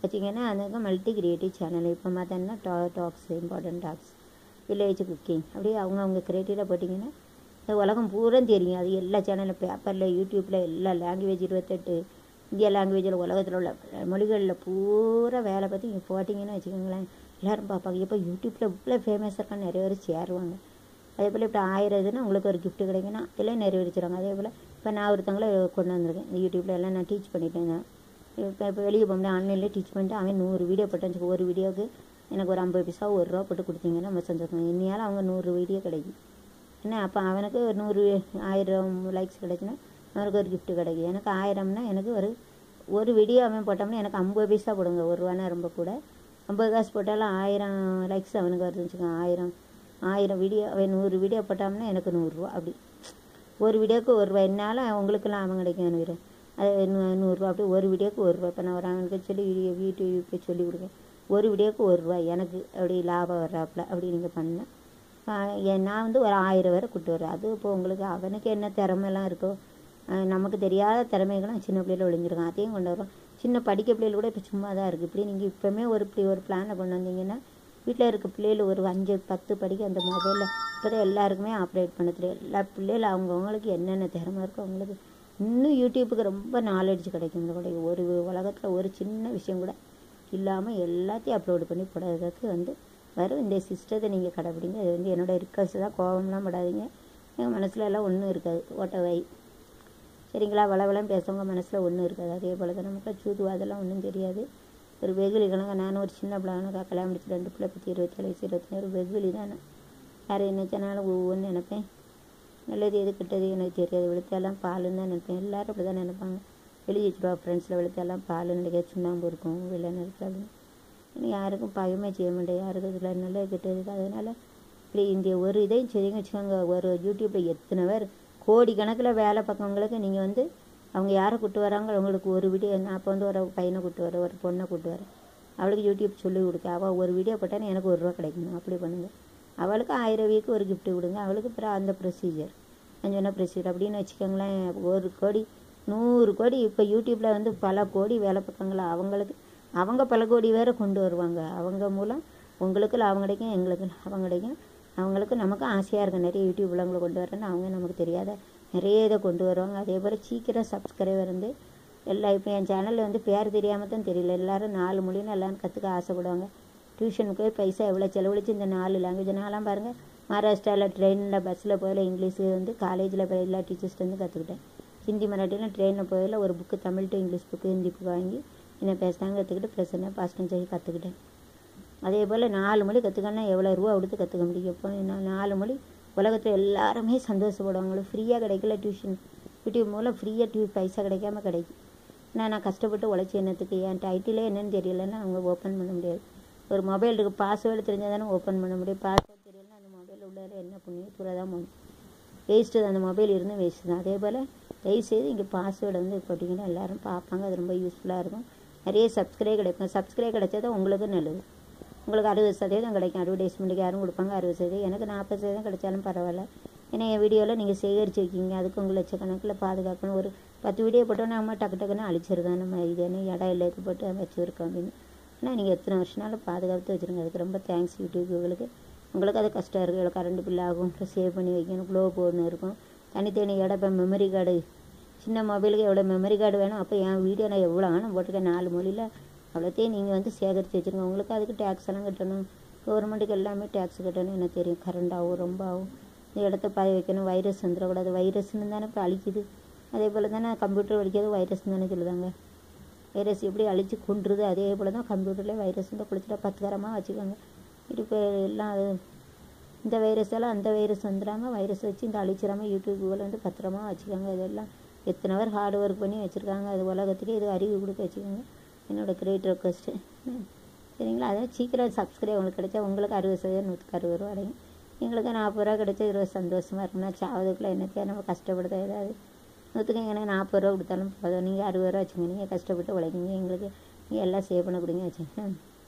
வச்சிங்கன்னா அதுக்கு மல்டி கிரியேட்டிவ் சேனல். இப்போ பார்த்தோன்னா டா talks important talks, village cooking, அப்படியே அவங்க அவங்க கிரியேட்டிவில் போட்டிங்கன்னா இந்த உலகம் பூரா தெரியும். அது எல்லா சேனலில், பேப்பரில், யூடியூப்பில், எல்லா லாங்குவேஜ் இருபத்தெட்டு இந்தியா லாங்குவேஜில் உலகத்தில் உள்ள மொழிகளில் பூரா வேலை பார்த்து இங்கே போட்டிங்கன்னு வச்சுக்கோங்களேன், எல்லோரும் பார்ப்பாங்க. இப்போ யூடியூப்பில் இவ்வளோ ஃபேமஸாக இருக்கான்னு நிறைய பேர் சேருவாங்க. அதே போல் இப்போ ஆயிரம் இதுன்னா உங்களுக்கு ஒரு கிஃப்ட் கிடைக்குன்னா இதெல்லாம் நிறைவேறிச்சிடுவாங்க. அதே போல் இப்போ நான் ஒருத்தவங்கள கொண்டு வந்திருக்கேன் இந்த யூடியூப்பில் எல்லாம் நான் டீச் பண்ணிட்டேன். நான் இப்போ இப்போ வெளியே போகும்போது ஆன்லைன்லேயே டீச் பண்ணிட்டு அவன் நூறு வீடியோ போட்டு ஒரு வீடியோவுக்கு எனக்கு ஒரு ஐம்பது பைசா ஒரு ரூபா போட்டு கொடுத்தீங்கன்னா நம்ம சந்தோஷம். இன்னையால் அவங்க நூறு வீடியோ கிடைக்கும் என்ன. அப்போ அவனுக்கு நூறு ஆயிரம் லைக்ஸ் கிடைச்சுன்னா அவனுக்கு ஒரு கிஃப்ட்டு கிடைக்கும். எனக்கு ஆயிரம்னா எனக்கு ஒரு ஒரு வீடியோ அவன் போட்டோம்னா எனக்கு ஐம்பது பைசா போடுங்க. ஒரு ரூபானா ரொம்ப கூட, ஐம்பது காசு போட்டாலும் ஆயிரம் லைக்ஸ் அவனுக்கு வருதுன்னு வச்சுக்கோங்க. ஆயிரம் ஆயிரம் வீடியோ அவன் நூறு வீடியோ போட்டோம்னா எனக்கு நூறுரூவா. அப்படி ஒரு வீடியோவுக்கு ஒரு ரூபா. என்னால் அவங்களுக்கெல்லாம் அவன் கிடைக்கும் அனுப்பிடுறேன். அது நூ நூறுரூவா அப்படி ஒரு வீடியோக்கு ஒரு ரூபா. இப்போ நான் ஒரு அவனுக்கு சொல்லி வீடியோ யூடியூப்க்கு சொல்லி கொடுக்கேன், ஒரு வீடியோவுக்கு ஒரு ரூபா எனக்கு அப்படி லாபம் வர்றாப்புல. அப்படி நீங்கள் பண்ணேன் நான் வந்து ஒரு ஆயிரம் பேரை கூப்பிட்டு வரேன். அது இப்போ உங்களுக்கு அவனுக்கு என்ன திறமைலாம் இருக்கோ, நமக்கு தெரியாத திறமைகளும் சின்ன பிள்ளைகள் ஒழிஞ்சிருக்கான், அதையும் கொண்டு வரோம். சின்ன படிக்க பிள்ளைகள் கூட இப்போ சும்மா தான் இருக்குது. இப்படி நீங்கள் இப்போவுமே ஒரு இப்படி ஒரு பிளானை கொண்டு வந்தீங்கன்னா வீட்டில் இருக்க பிள்ளைகள் ஒரு அஞ்சு பத்து படிக்க அந்த மொபைலில் இப்போ தான் எல்லாருக்குமே ஆப்ரேட் பண்ண தெரியும். எல்லா பிள்ளைகள் அவங்கவுங்களுக்கு என்னென்ன திறமை இருக்கோ அவங்களுக்கு இன்னும் யூடியூப்புக்கு ரொம்ப நாலேஜ் கிடைக்கும். இந்த கூட ஒரு உலகத்தில் ஒரு சின்ன விஷயம் கூட இல்லாமல் எல்லாத்தையும் அப்லோடு பண்ணி போடுறதுக்கு வந்து வரும். இந்த சிஸ்டத்தை நீங்கள் கடைப்பிடிங்க. அது வந்து என்னோடய ரிக்வஸ்ட் தான், கோபம்லாம் படாதீங்க. எங்கள் மனசில் எல்லாம் ஒன்றும் இருக்காது, ஓட்டவை சரிங்களா. வளவளம் பேசவங்க மனசில் ஒன்றும் இருக்காது. அதே போல் தான் நமக்கு சூது அதெல்லாம் ஒன்றும் தெரியாது. ஒரு வெகுலி கணக்காக நானும் ஒரு சின்ன பிள்ளைக்கா கல்யாணம் முடிச்சு ரெண்டு பிள்ளை பற்றி இருபத்தேழு வயசு இருபத்தி ஒரு வெகுலி தான். யார் நினச்சனாலும் ஒவ்வொன்று நினைப்பேன். நல்லது எது கிட்டது எனக்கு தெரியாது. வெளுத்தெல்லாம் பாலுன்னு தான் நினைப்பேன். எல்லோரும் அப்படி தான் நினைப்பாங்க. வெளியே வச்சுருவா ஃப்ரெண்ட்ஸில் வெளுத்தெல்லாம் பால் நினைக்க சுண்ணாம்பு இருக்கும் வெள்ளை நினைச்சாலும் யாருக்கும் பயமே செய்ய மாட்டேன். யாருக்கும் இதில் நல்லது கிட்டது. அதனால் இப்படி இந்த ஒரு இதையும் செய்யுங்க வச்சுக்கோங்க. ஒரு யூடியூப்பில் எத்தனை பேர் கோடி கணக்கில் வேலை பார்க்கவங்களுக்கு நீங்கள் வந்து அவங்க யாரை கூப்பிட்டு வராங்க அவங்களுக்கு ஒரு வீடியோ. நான் அப்போ வந்து ஒரு பையனை கூப்பிட்டு வரேன், ஒரு பொண்ணை கூப்பிட்டு வரேன், அவளுக்கு யூடியூப் சொல்லி கொடுக்க. அவள் ஒரு வீடியோ போட்டால் எனக்கு ஒரு ரூபா கிடைக்கணும். அப்படி பண்ணுங்கள். அவளுக்கு ஆயிரம் வீக்கு ஒரு கிஃப்ட்டு கொடுங்க. அவளுக்கு அப்புறம் அந்த ப்ரொசீஜர் நான் சொன்ன ப்ரொசீஜர் அப்படின்னு வச்சுக்கோங்களேன். ஒரு கோடி நூறு கோடி இப்போ யூடியூப்பில் வந்து பல கோடி வேலை பார்க்காங்களா அவங்களுக்கு அவங்க பல கோடி வேறு கொண்டு வருவாங்க. அவங்க மூலம் உங்களுக்கு லாபம் கிடைக்கும், எங்களுக்கு லாபம் கிடைக்கும். அவங்களுக்கு நமக்கு ஆசையாக இருக்கும் நிறைய யூடியூப் உள்ளவங்களை கொண்டு வரேன்னு. அவங்க நமக்கு தெரியாத நிறைய இதை கொண்டு வருவாங்க. அதே போல் சீக்கிரம் சப்ஸ்கிரைபர் வந்து எல்லா இப்போ என் சேனலில் வந்து பேர் தெரியாமல் தான் தெரியல. எல்லோரும் நாலு மொழின்னு எல்லோரும் கற்றுக்க ஆசைப்படுவாங்க. டியூஷனுக்கு போய் பைசா எவ்வளோ செலவழிச்சு இந்த நாலு லாங்குவேஜ் நான்லாம் பாருங்கள் மகாராஷ்டிராவில் ட்ரெயினில் பஸ்ஸில் போயில இங்கிலீஷு வந்து காலேஜில் போய் எல்லா டீச்சர்ஸ்ட்டு வந்து கற்றுக்கிட்டேன். ஹிந்தி மராட்டிலாம் ட்ரெயினில் போயில ஒரு book Tamil to English book Hindi book வாங்கி என்ன பேசுகிறாங்க கற்றுக்கிட்டு ப்ரெசன்ட் பாஸ்டன் சொல்லி கற்றுக்கிட்டேன். அதே போல் நாலு மொழி கற்றுக்கணுன்னா எவ்வளோ ரூபா கொடுத்து கற்றுக்க முடியும். இப்போ நான் நாலு மொழி உலகத்தில் எல்லாருமே சந்தோஷப்படுவாங்களும். ஃப்ரீயாக கிடைக்கல டியூஷன் யூடியூப் மூலம் ஃப்ரீயாக டியூ பைசா கிடைக்காம கிடைக்கும். நான் நான் கஷ்டப்பட்டு உழைச்சி என்னத்துக்கு என் டைட்டிலே என்னென்னு தெரியலன்னா அவங்க ஓப்பன் பண்ண முடியாது. ஒரு மொபைல் இருக்குது, பாஸ்வேர்டு தெரிஞ்சால் தானே ஓப்பன் பண்ண முடியும். பாஸ்வேர்டு தெரியலன்னா அந்த மொபைல் உள்ளே என்ன புண்ணியம் தூர தான் போகணும். வேஸ்ட்டு அந்த மொபைல் இருந்து வேஸ்ட்டு தான். அதே போல் தயவுசெய்து இங்கே பாஸ்வேர்டை வந்து போட்டிங்கன்னா எல்லோரும் பார்ப்பாங்க. அது ரொம்ப யூஸ்ஃபுல்லாக இருக்கும். நிறைய சப்ஸ்கிரைப் கிடைக்கும். சப்ஸ்கிரைப் கிடைச்சா தான் உங்களுக்கு நல்லது. உங்களுக்கு அறுபது சதவீதம் கிடைக்கும். அட்வர்டைஸ்மெண்ட்டுக்கு யாரும் கொடுப்பாங்க அறுபது சதவீதம். எனக்கு நாற்பது சதவீதம் கிடைச்சாலும் பரவாயில்ல. ஏன்னா என் வீடியோவில் நீங்கள் சேகரித்து வைக்கிங்க. அதுக்கு உங்கள் லட்சக்கணக்கில் பாதுகாக்கணும். ஒரு பத்து வீடியோ போட்டோன்னா நம்ம டக்கு டக்குன்னு அழிச்சிருக்கோம். நம்ம இது என்ன இடம் இல்லை இது போட்டு வச்சுருக்கோம் அப்படின்னு. ஆனால் நீங்கள் எத்தனை வருஷனாலும் பாதுகாத்து வச்சுருங்க. அதுக்கு ரொம்ப தேங்க்ஸ் யூடியூப். உங்களுக்கு உங்களுக்கு அது கஷ்டம் இருக்குது. இவ்வளோ கரண்ட் பில் ஆகும், சேவ் பண்ணி வைக்கணும், க்ளோ போர்டுன்னு இருக்கும், தனித்தனி இடம். இப்போ மெமரி கார்டு சின்ன மொபைலுக்கு எவ்வளோ மெமரி கார்டு வேணும். அப்போ என் வீடியோ நான் எவ்வளோ வேணும் போட்டிருக்கேன் நாலு மொழியில். அவ்வளோத்தையும் நீங்கள் வந்து சேகரித்து வச்சுருங்க. உங்களுக்கு அதுக்கு டேக்ஸ் எல்லாம் கட்டணும். கவர்மெண்ட்டுக்கு எல்லாமே டேக்ஸ் கட்டணும். எனக்கு தெரியும். கரண்ட் ஆகும், ரொம்ப ஆகும். இந்த இடத்த பாய வைக்கணும். வைரஸ் வந்துடக்கூடாது. வைரஸ்ன்னு தானே இப்போ அழிக்குது. அதே போல் தானே கம்ப்யூட்டர் அழிக்காது வைரஸ்ன்னு தானே சொல்லுதாங்க. வைரஸ் எப்படி அழித்து கொண்டுருது அதே போல் தான் கம்ப்யூட்டர்லேயே வைரஸ் வந்து குளிச்சுட்டா பத்துக்கரமாக வச்சுக்கோங்க. இப்போ எல்லாம் அது இந்த வைரஸ் எல்லாம் அந்த வைரஸ் வந்துடாமல் வைரஸ் வச்சு இந்த அழிச்சிடாமல் யூடியூப் கூகுள் வந்து பத்திரமா வச்சுக்கோங்க. இதெல்லாம் எத்தனை பேர் ஹார்ட் ஒர்க் பண்ணி வச்சுருக்காங்க. அது உலகத்துக்கு இது அறிவு கொடுக்க வச்சுக்கோங்க. என்னோடய கிரேட் ரெக்வஸ்ட்டு சரிங்களா. அதான் சீக்கிரம் சப்ஸ்கிரைப் உங்களுக்கு கிடைச்சா உங்களுக்கு அறுபது சதவீதம் நூற்றுக்கு அறுபது ரூபா அடையும். எங்களுக்கு நாற்பது ரூபா கிடைச்சா இருபது சந்தோஷமாக இருக்கும்னா சாவதுக்குள்ளே என்னத்தையா நம்ம கஷ்டப்படுத்த ஏதாவது நூற்றுக்கு எனக்கு நாற்பது ரூபா கொடுத்தாலும் போதும். நீங்கள் அறுபது ரூபா வச்சுங்க. நீங்கள் கஷ்டப்பட்டு உழைக்கிங்க. எங்களுக்கு நீங்கள் எல்லாம் சேவ் பண்ண கொடுங்க வச்சுங்க.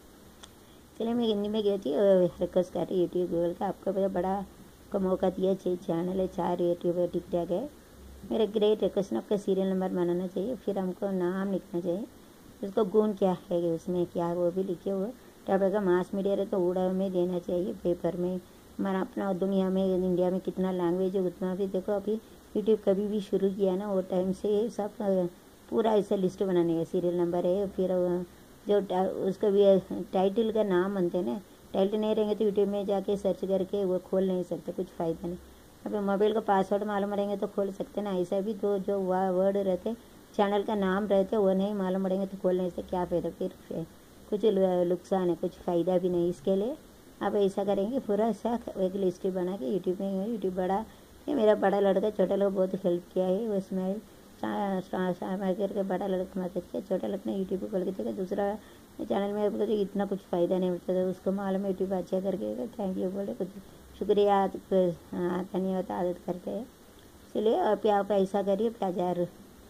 चलिए मैं हिंदी में कहती हूँ रिक्वेस्ट कर रही यूट्यूब गूगल का आपको पता बड़ा को मौका दिया चाहिए. चैनल है चार यूट्यूब है टिकटॉक है. मेरा ग्रेट रिक्वेस्ट आपका सीरियल नंबर बनाना चाहिए. फिर हमको नाम लिखना चाहिए. उसको गुण क्या है कि उसमें क्या है वो भी लिखे हुए टॉपिक का। मास मीडिया रहे तो उड़ा में देना चाहिए, पेपर में। हमारा अपना दुनिया में इंडिया में कितना लैंग्वेज है उतना भी देखो। अभी यूट्यूब कभी भी शुरू किया ना वो टाइम से सब पूरा ऐसा लिस्ट बनाने का सीरियल नंबर है, फिर जो उसका भी टाइटल का नाम बनते हैं ना, टाइटल नहीं रहेंगे तो यूट्यूब में जाके सर्च करके वो खोल नहीं सकते, कुछ फ़ायदा नहीं। अभी मोबाइल का पासवर्ड मालूम रहेंगे तो खोल सकते ना, ऐसा भी तो जो वर्ड रहते चैनल का नाम रहते वो नहीं मालूम पड़ेंगे तो खोलने से क्या फ़ायदा, फिर कुछ नुकसान है, कुछ फ़ायदा भी नहीं। इसके लिए आप ऐसा करेंगे पूरा ऐसा एक लिस्ट बना के यूट्यूब में, यूट्यूब बड़ा ये मेरा बड़ा लड़का छोटा लोग बहुत हेल्प किया है उसमें करके, बड़ा लड़का मदद किया, छोटा लड़का ने यूट्यूब पर खोल के देखा, दूसरा चैनल में आपको इतना कुछ फ़ायदा नहीं मिलता था, उसको मालूम यूट्यूब अच्छा करके थैंक यू बोले, कुछ शुक्रिया धन्यवाद आदत करते हैं। इसलिए आप आप ऐसा करिए, हज़ार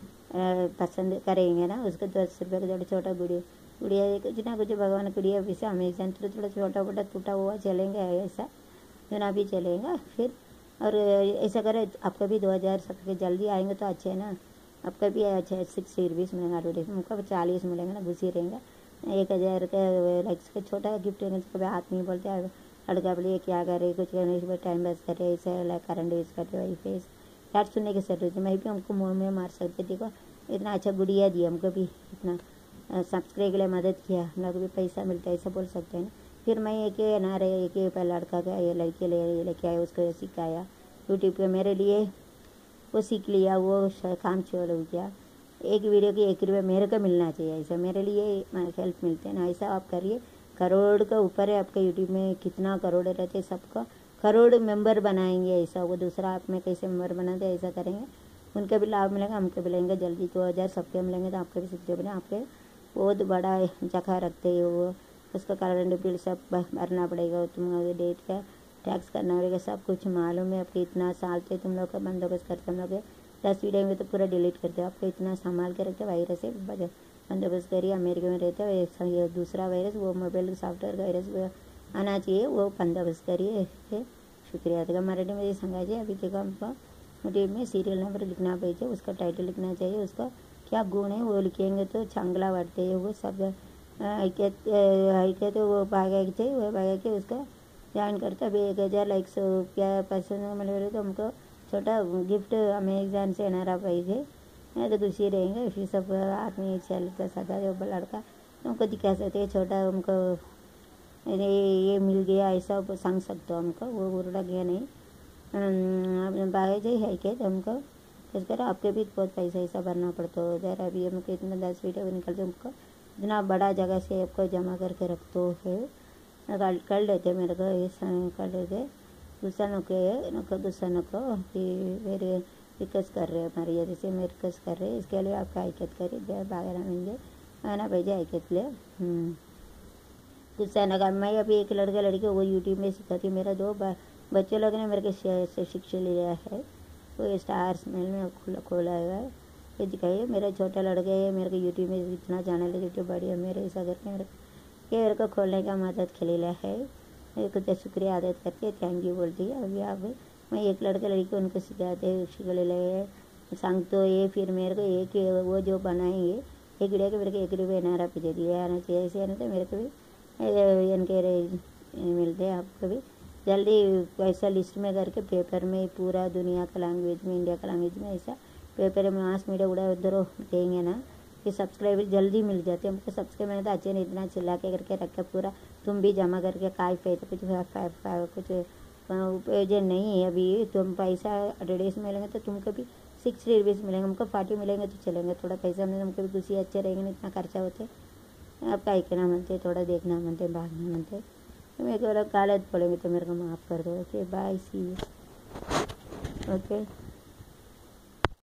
पसंद करेंगे ना उसको दस रुपये का थोड़ा छोटा गुड़िया गुड़िया कुछ ना कुछ भगवान गुड़िया भी से हमेशा थोड़ा थोड़ा छोटा मोटा टूटा हुआ चलेंगे, ऐसा ना भी चलेगा फिर। और ऐसा करें आपका भी दो हज़ार सबके जल्दी आएंगे तो अच्छे है ना, आपका भी अच्छा सिक्सटी रुपीज़ मिलेगा, एडवर्टाइजमेंट उनका चालीस मिलेंगे ना, घुसी रहेंगे। एक हज़ार का लाइक्स का छोटा गिफ्ट रहेंगे, कभी हाथ नहीं बोलते लड़का बोलिए क्या करे कुछ करने के बाद टाइम पास करे, ऐसा लाइक करंट यूज़ करते वही फेस यार सुनने की जरूरत है। मैं भी हमको मुँह में मार सकते, देखो इतना अच्छा गुड़िया दिया हमको भी, इतना सब्सक्राइब के लिए मदद किया, हम लोग भी पैसा मिलता है ऐसा बोल सकते हैं ना। फिर मैं एक ना रहे एक लड़का का ये लड़के ले लेके आया, उसको सिखाया यूट्यूब पे मेरे लिए, वो सीख लिया, वो काम छोड़ गया। एक वीडियो की एक रुपये मेरे को मिलना चाहिए, ऐसा मेरे लिए हेल्प मिलते हैं ना, ऐसा आप करिए। करोड़ का ऊपर है आपका यूट्यूब में, कितना करोड़ रहते सबका करोड़ मेंबर बनाएंगे, ऐसा वो दूसरा आप में कैसे मेंबर बनाते ऐसा करेंगे, उनका भी लाभ मिलेगा, हमको मिलेंगे जल्दी दो हज़ार सबके मिलेंगे तो आपके भी सीखते बने। आपके बहुत बड़ा जगह रखते हैं वो, उसका करंट बिल सब भरना पड़ेगा, तुम डेट का टैक्स करना पड़ेगा, सब कुछ मालूम है आपके। इतना साल से तुम लोग का बंदोबस्त करते, हम लोग दस वीडियो में तो पूरा डिलीट करते हो, आपको इतना संभाल के रखते वायरस से बंदोबस्त करिए। अमेरिका में रहते हो ये दूसरा वायरस, वो मोबाइल सॉफ्टवेयर वायरस वो आना चाहिए, वो बंदोबस्त करिए। शुक्रिया तो मराठी में ये सांगायचे। अभी देखो हमको यूट्यूब में सीरियल नंबर लिखना पाहिजे, उसका टाइटल लिखना चाहिए, उसका क्या गुण है वो लिखेंगे तो चांगला वाटते है, वो सब ऐकत ऐकत वो बघायचे, वो बघा के उसका ज्वाइन करता। अभी एक हज़ार लाइक्स क्या पसंद मिले तो हमको छोटा गिफ्ट अमेजन से येणारा पाहिजे, नहीं तो खुशी रहेंगे। फिर सब आदमी चलता सदा वो लड़का हमको दिखा सकते हैं, छोटा हमको ये ये मिल गया ऐसा सांग सकते हो हमको, वो उर्ड़ा गया नहीं बागे है क्या तो हमको इस कर आपके भी बहुत पैसा ऐसा भरना पड़ता है उधर। अभी हमको इतना दस वीडियो निकलते हमको इतना बड़ा जगह से आपको जमा करके रखते है, कर लेते मेरे को ये कर लेते, गुस्सा नको है नको गुस्सा नको, मेरे रिक्वेस्ट कर रहे हैं मर्यादा से मैं रिक्वेस्ट कर रहे हैं, इसके लिए आपका ऐकत करिए बागे म्हणजे आना पाहिजे ऐकतले गुस्सा नका। मैं अभी एक लड़का लड़के वो यूट्यूब में सिखाती हूँ, मेरा दो बच्चे लोग ने मेरे को शिक्षा लिया है, वो स्टार्स मेल में खोला खोला है, ये दिखाइए मेरा छोटा लड़का है, मेरे को यूट्यूब में इतना चैनल है यूट्यूब बढ़िया मेरे ऐसा करके मेरे ये मेरे को खोलने का मदद खेलेला है, मेरे को तो शुक्रिया आदत करके थैंक यू बोलती है। अभी आप मैं एक लड़का लड़की उनको सिखाते हैं शिखले सांग तो ये फिर मेरे को एक वो जो बनाएंगे एक वीडियो के मेरे को एक रुपये नारा पीछे दिया आना चाहिए, ऐसे आना तो मेरे को भी इनके मिलते हैं। आपको भी जल्दी ऐसा लिस्ट में करके पेपर में पूरा दुनिया का लैंग्वेज में इंडिया का लैंग्वेज में ऐसा पेपर में मास मीडिया उड़ा उधर देंगे ना कि सब्सक्राइबर जल्दी मिल जाते हैं। हमको सब्सक्राइब मैंने तो अच्छे नहीं इतना चिल्ला के करके रखा पूरा, तुम भी जमा करके काय पे तो कुछ कुछ उपयोजन नहीं है। अभी तुम पैसा एडवर्टाइज मिलेंगे तो तुमको भी सिक्सटी रुपीज़ मिलेंगे, हमको फार्टी मिलेंगे तो चलेंगे, थोड़ा पैसा मिलेंगे हमको भी खुशी अच्छे रहेंगे, इतना खर्चा होते आपका ऐकना म्हणते थोड़ा देखना म्हणते भागना म्हणते, मेरे को गलत बोलेंगे तो मेरे को माफ़ कर दो। Okay bye see you okay.